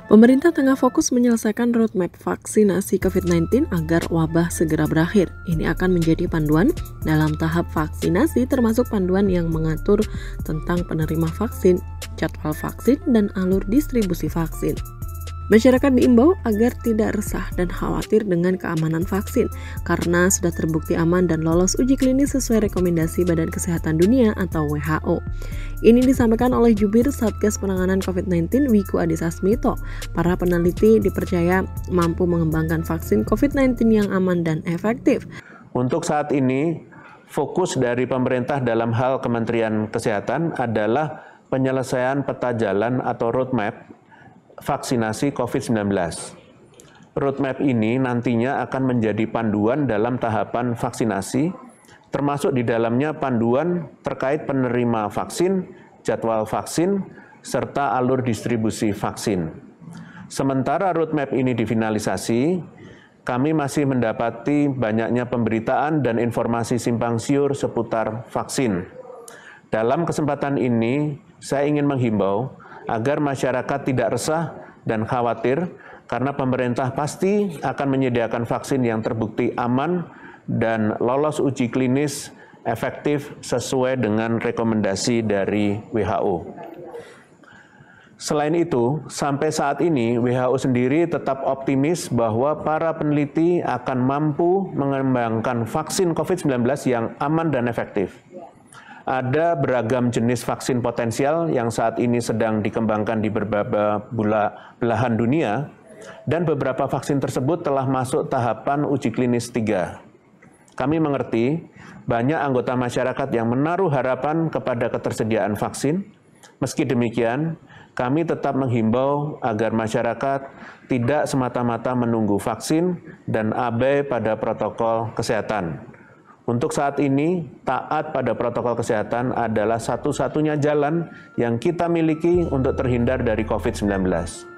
Pemerintah tengah fokus menyelesaikan roadmap vaksinasi COVID-19 agar wabah segera berakhir. Ini akan menjadi panduan dalam tahap vaksinasi, termasuk panduan yang mengatur tentang penerima vaksin, jadwal vaksin, dan alur distribusi vaksin. Masyarakat diimbau agar tidak resah dan khawatir dengan keamanan vaksin karena sudah terbukti aman dan lolos uji klinis sesuai rekomendasi Badan Kesehatan Dunia atau WHO. Ini disampaikan oleh Jubir Satgas Penanganan COVID-19 Wiku Adhisa Smito. Para peneliti dipercaya mampu mengembangkan vaksin COVID-19 yang aman dan efektif. Untuk saat ini, fokus dari pemerintah dalam hal Kementerian Kesehatan adalah penyelesaian peta jalan atau roadmap vaksinasi COVID-19. Roadmap ini nantinya akan menjadi panduan dalam tahapan vaksinasi, termasuk di dalamnya panduan terkait penerima vaksin, jadwal vaksin, serta alur distribusi vaksin. Sementara roadmap ini difinalisasi, kami masih mendapati banyaknya pemberitaan dan informasi simpang siur seputar vaksin. Dalam kesempatan ini, saya ingin menghimbau agar masyarakat tidak resah dan khawatir karena pemerintah pasti akan menyediakan vaksin yang terbukti aman dan lolos uji klinis efektif sesuai dengan rekomendasi dari WHO. Selain itu, sampai saat ini WHO sendiri tetap optimis bahwa para peneliti akan mampu mengembangkan vaksin COVID-19 yang aman dan efektif. Ada beragam jenis vaksin potensial yang saat ini sedang dikembangkan di berbagai belahan dunia, dan beberapa vaksin tersebut telah masuk tahapan uji klinis 3. Kami mengerti banyak anggota masyarakat yang menaruh harapan kepada ketersediaan vaksin. Meski demikian, kami tetap menghimbau agar masyarakat tidak semata-mata menunggu vaksin dan abai pada protokol kesehatan. Untuk saat ini, taat pada protokol kesehatan adalah satu-satunya jalan yang kita miliki untuk terhindar dari COVID-19.